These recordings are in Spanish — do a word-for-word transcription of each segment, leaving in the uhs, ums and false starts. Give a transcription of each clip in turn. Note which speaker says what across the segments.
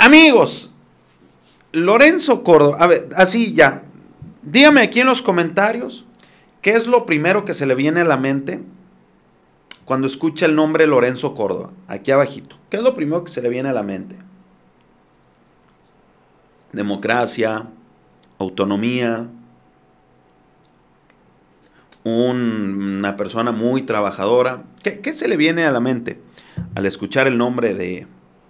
Speaker 1: Amigos, Lorenzo Córdoba, a ver, así ya, dígame aquí en los comentarios qué es lo primero que se le viene a la mente cuando escucha el nombre Lorenzo Córdoba, aquí abajito. ¿Qué es lo primero que se le viene a la mente? Democracia, autonomía, un, una persona muy trabajadora. ¿Qué, ¿Qué se le viene a la mente al escuchar el nombre de,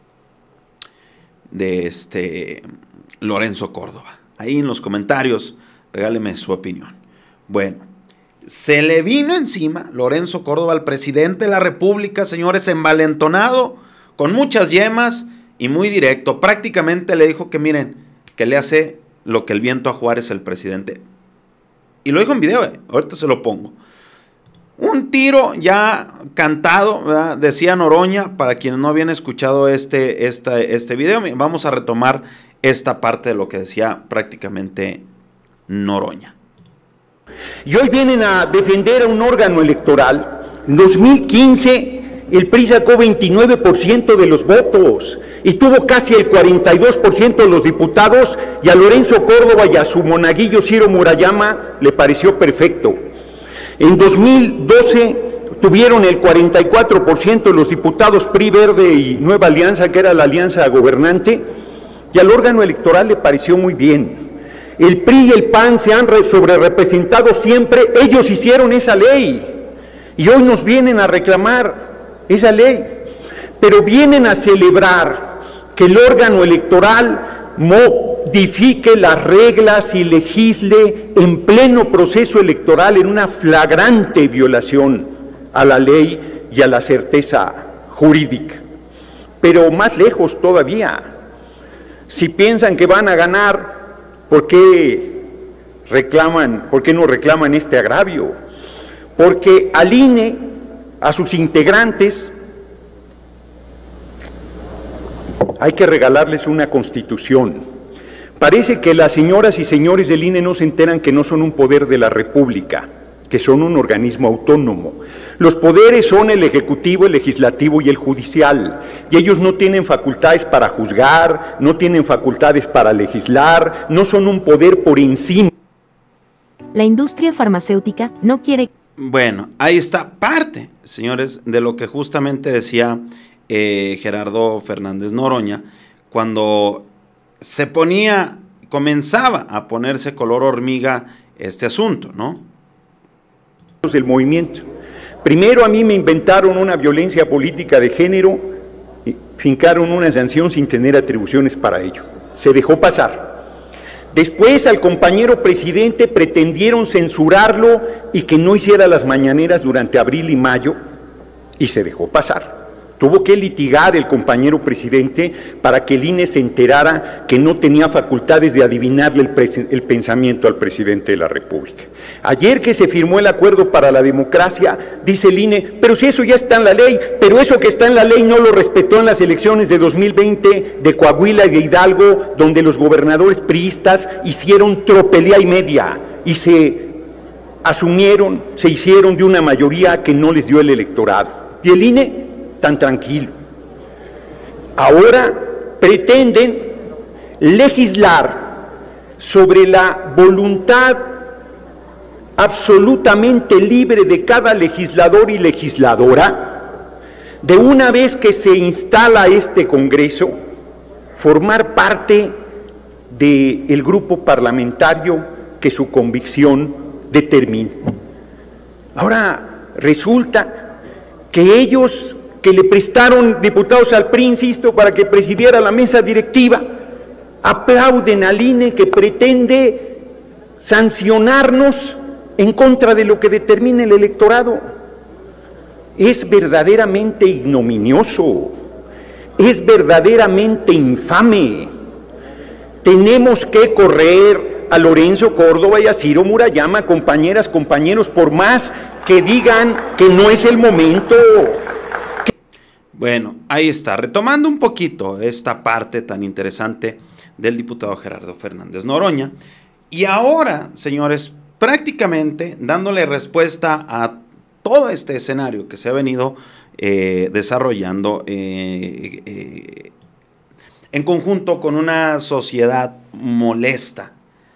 Speaker 1: de este Lorenzo Córdoba? Ahí en los comentarios regáleme su opinión. Bueno, se le vino encima Lorenzo Córdoba al presidente de la República, señores, envalentonado, con muchas yemas y muy directo. Prácticamente le dijo que miren, que le hace lo que el viento a Juárez el presidente. Y lo dijo en video, eh. Ahorita se lo pongo. Un tiro ya cantado, ¿verdad? Decía Noroña, para quienes no habían escuchado este, esta, este video, vamos a retomar esta parte de lo que decía prácticamente Noroña.
Speaker 2: Y hoy vienen a defender a un órgano electoral. En dos mil quince el P R I sacó veintinueve por ciento de los votos y tuvo casi el cuarenta y dos por ciento de los diputados, y a Lorenzo Córdoba y a su monaguillo Ciro Murayama le pareció perfecto. En dos mil doce tuvieron el cuarenta y cuatro por ciento de los diputados P R I Verde y Nueva Alianza, que era la alianza gobernante, y al órgano electoral le pareció muy bien. El P R I y el P A N se han sobrerepresentado siempre, ellos hicieron esa ley y hoy nos vienen a reclamar esa ley, pero vienen a celebrar que el órgano electoral modifique las reglas y legisle en pleno proceso electoral en una flagrante violación a la ley y a la certeza jurídica. Pero más lejos todavía, si piensan que van a ganar, ¿por qué reclaman, por qué no reclaman este agravio? Porque al I N E, a sus integrantes, hay que regalarles una constitución. Parece que las señoras y señores del I N E no se enteran que no son un poder de la República, que son un organismo autónomo. Los poderes son el ejecutivo, el legislativo y el judicial, y ellos no tienen facultades para juzgar, no tienen facultades para legislar, no son un poder por encima.
Speaker 3: La industria farmacéutica no quiere...
Speaker 1: Bueno, ahí está parte, señores, de lo que justamente decía eh, Gerardo Fernández Noroña, cuando se ponía, comenzaba a ponerse color hormiga este asunto, ¿no?
Speaker 2: Del movimiento. Primero a mí me inventaron una violencia política de género, y fincaron una sanción sin tener atribuciones para ello. Se dejó pasar. Después al compañero presidente pretendieron censurarlo y que no hiciera las mañaneras durante abril y mayo, y se dejó pasar. Tuvo que litigar el compañero presidente para que el I N E se enterara que no tenía facultades de adivinarle el, el pensamiento al presidente de la República. Ayer que se firmó el acuerdo para la democracia, dice el I N E, pero si eso ya está en la ley, pero eso que está en la ley no lo respetó en las elecciones de dos mil veinte de Coahuila y de Hidalgo, donde los gobernadores priistas hicieron tropelía y media y se asumieron, se hicieron de una mayoría que no les dio el electorado. Y el I N E tan tranquilo. Ahora pretenden legislar sobre la voluntad absolutamente libre de cada legislador y legisladora, de una vez que se instala este Congreso, formar parte del grupo parlamentario que su convicción determine. Ahora resulta que ellos, que le prestaron diputados al P R I, insisto, para que presidiera la mesa directiva, aplauden al I N E que pretende sancionarnos en contra de lo que determina el electorado. Es verdaderamente ignominioso, es verdaderamente infame. Tenemos que correr a Lorenzo Córdoba y a Ciro Murayama, compañeras, compañeros, por más que digan que no es el momento.
Speaker 1: Bueno, ahí está, retomando un poquito esta parte tan interesante del diputado Gerardo Fernández Noroña. Y ahora, señores, prácticamente dándole respuesta a todo este escenario que se ha venido eh, desarrollando eh, eh, en conjunto con una sociedad molesta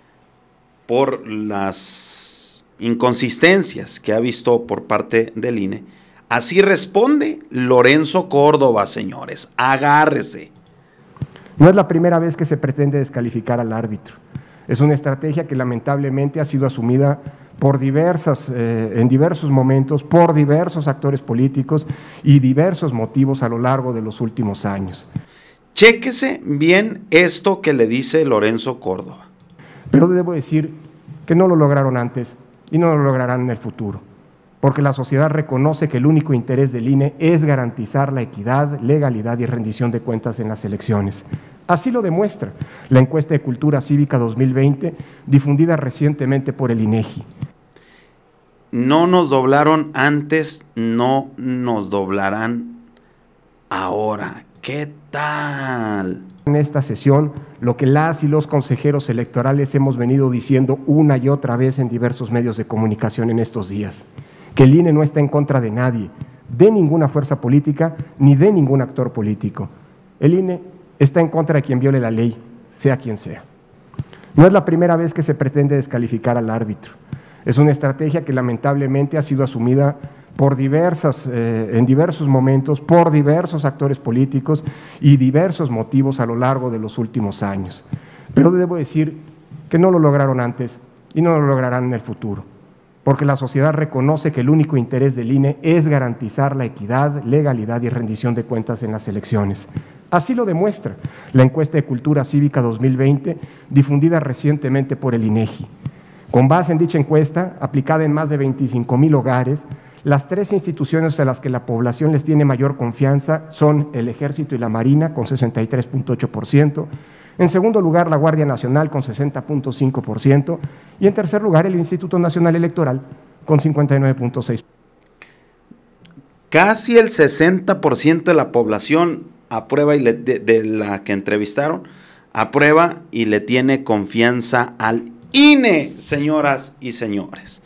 Speaker 1: por las inconsistencias que ha visto por parte del I N E. Así responde Lorenzo Córdoba, señores. Agárrese.
Speaker 4: No es la primera vez que se pretende descalificar al árbitro. Es una estrategia que lamentablemente ha sido asumida por diversas, eh, en diversos momentos, por diversos actores políticos y diversos motivos a lo largo de los últimos años.
Speaker 1: Chéquese bien esto que le dice Lorenzo Córdoba.
Speaker 4: Pero debo decir que no lo lograron antes y no lo lograrán en el futuro, porque la sociedad reconoce que el único interés del I N E es garantizar la equidad, legalidad y rendición de cuentas en las elecciones. Así lo demuestra la encuesta de Cultura Cívica dos mil veinte, difundida recientemente por el INEGI.
Speaker 1: No nos doblaron antes, no nos doblarán ahora. ¿Qué tal?
Speaker 4: En esta sesión, lo que las y los consejeros electorales hemos venido diciendo una y otra vez en diversos medios de comunicación en estos días, que el I N E no está en contra de nadie, de ninguna fuerza política, ni de ningún actor político. El I N E está en contra de quien viole la ley, sea quien sea. No es la primera vez que se pretende descalificar al árbitro. Es una estrategia que lamentablemente ha sido asumida por diversas, eh, en diversos momentos, por diversos actores políticos y diversos motivos a lo largo de los últimos años. Pero debo decir que no lo lograron antes y no lo lograrán en el futuro, porque la sociedad reconoce que el único interés del I N E es garantizar la equidad, legalidad y rendición de cuentas en las elecciones. Así lo demuestra la encuesta de Cultura Cívica dos mil veinte, difundida recientemente por el INEGI. Con base en dicha encuesta, aplicada en más de veinticinco mil hogares, las tres instituciones a las que la población les tiene mayor confianza son el Ejército y la Marina, con sesenta y tres punto ocho por ciento, en segundo lugar la Guardia Nacional, con sesenta punto cinco por ciento, y en tercer lugar el Instituto Nacional Electoral, con cincuenta y nueve punto seis por ciento.
Speaker 1: Casi el sesenta por ciento de la población aprueba y le, de, de la que entrevistaron, aprueba y le tiene confianza al I N E, señoras y señores.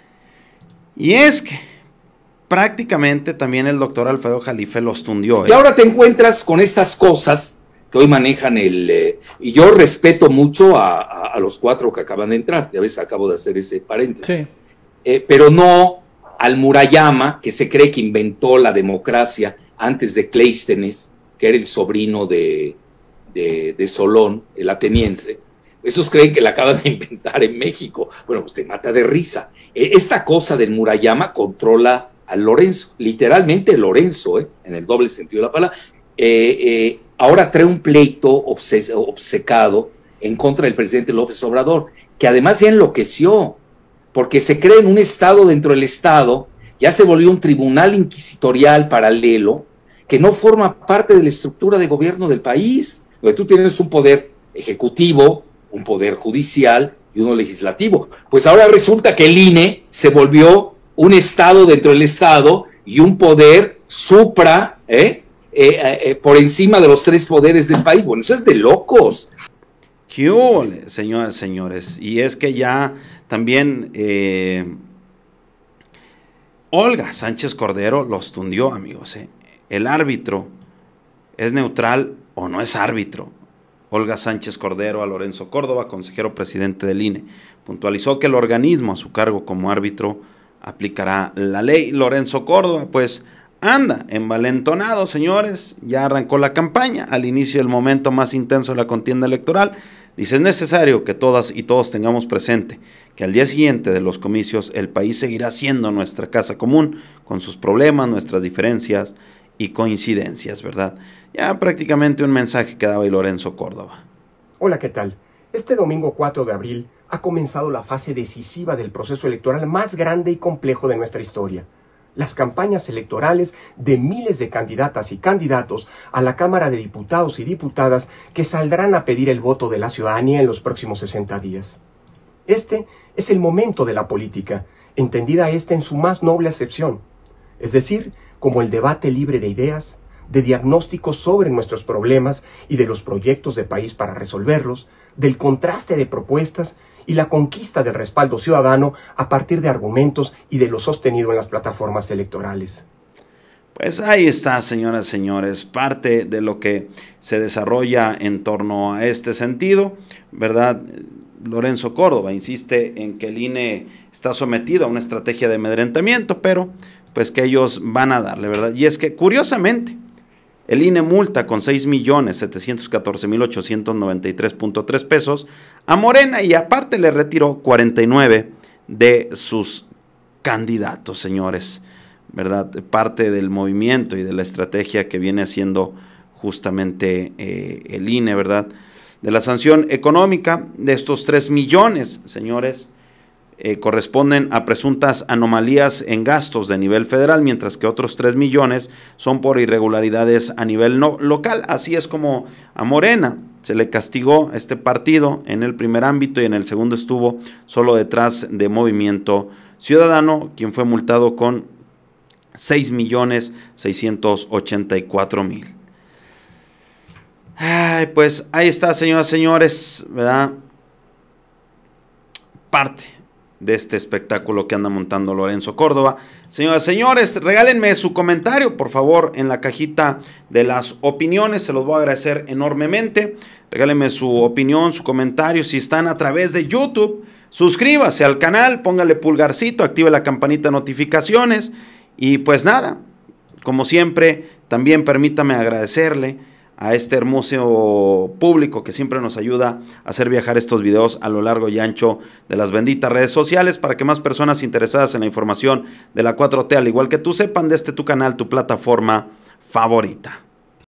Speaker 1: Y es que prácticamente también el doctor Alfredo Jalife los tundió. ¿eh?
Speaker 5: Y ahora te encuentras con estas cosas que hoy manejan el... Eh, y yo respeto mucho a, a, a los cuatro que acaban de entrar, ya ves, acabo de hacer ese paréntesis. Sí. Eh, pero no al Murayama, que se cree que inventó la democracia antes de Cleístenes, que era el sobrino de, de, de Solón, el ateniense. Esos creen que la acaban de inventar en México. Bueno, pues te mata de risa. Esta cosa del Murayama controla a Lorenzo, literalmente Lorenzo, ¿eh? en el doble sentido de la palabra. Eh, eh, ahora trae un pleito obses obcecado en contra del presidente López Obrador, que además ya enloqueció, porque se cree en un Estado dentro del Estado, ya se volvió un tribunal inquisitorial paralelo, que no forma parte de la estructura de gobierno del país, donde tú tienes un poder ejecutivo, un poder judicial y uno legislativo. Pues ahora resulta que el I N E se volvió un Estado dentro del Estado y un poder supra, ¿eh? Eh, eh, por encima de los tres poderes del país. Bueno, eso es de locos.
Speaker 1: ¿Qué ole, señoras y señores? Y es que ya también eh, Olga Sánchez Cordero los tundió, amigos. ¿eh? El árbitro es neutral o no es árbitro. Olga Sánchez Cordero a Lorenzo Córdoba, consejero presidente del I N E, puntualizó que el organismo a su cargo como árbitro aplicará la ley. Lorenzo Córdoba, pues, anda envalentonado, señores, ya arrancó la campaña al inicio del momento más intenso de la contienda electoral. Dice, es necesario que todas y todos tengamos presente que al día siguiente de los comicios el país seguirá siendo nuestra casa común, con sus problemas, nuestras diferencias y coincidencias, ¿verdad? Ya prácticamente un mensaje que daba ahí Lorenzo Córdoba.
Speaker 6: Hola, ¿qué tal? Este domingo cuatro de abril ha comenzado la fase decisiva del proceso electoral más grande y complejo de nuestra historia. Las campañas electorales de miles de candidatas y candidatos a la Cámara de Diputados y Diputadas que saldrán a pedir el voto de la ciudadanía en los próximos sesenta días. Este es el momento de la política, entendida esta en su más noble acepción, es decir, como el debate libre de ideas, de diagnósticos sobre nuestros problemas y de los proyectos de país para resolverlos, del contraste de propuestas y la conquista del respaldo ciudadano a partir de argumentos y de lo sostenido en las plataformas electorales.
Speaker 1: Pues ahí está, señoras y señores, parte de lo que se desarrolla en torno a este sentido, ¿verdad? Lorenzo Córdoba insiste en que el I N E está sometido a una estrategia de amedrentamiento, pero pues que ellos van a darle, ¿verdad? Y es que, curiosamente, el I N E multa con seis millones setecientos catorce mil ochocientos noventa y tres punto tres pesos a Morena y aparte le retiró cuarenta y nueve de sus candidatos, señores, ¿verdad? Parte del movimiento y de la estrategia que viene haciendo justamente eh, el I N E, ¿verdad? De la sanción económica de estos tres millones, señores, eh, corresponden a presuntas anomalías en gastos de nivel federal, mientras que otros tres millones son por irregularidades a nivel no, local. Así es como a Morena se le castigó este partido en el primer ámbito y en el segundo estuvo solo detrás de Movimiento Ciudadano, quien fue multado con seis millones seiscientos ochenta y cuatro mil. Ay, pues ahí está, señoras y señores, ¿verdad? Parte de este espectáculo que anda montando Lorenzo Córdoba. Señoras y señores, regálenme su comentario, por favor, en la cajita de las opiniones. Se los voy a agradecer enormemente. Regálenme su opinión, su comentario. Si están a través de YouTube, suscríbase al canal, póngale pulgarcito, active la campanita de notificaciones. Y pues nada, como siempre, también permítame agradecerle a este hermoso público que siempre nos ayuda a hacer viajar estos videos a lo largo y ancho de las benditas redes sociales para que más personas interesadas en la información de la cuatro T, al igual que tú, sepan de este tu canal, tu plataforma favorita.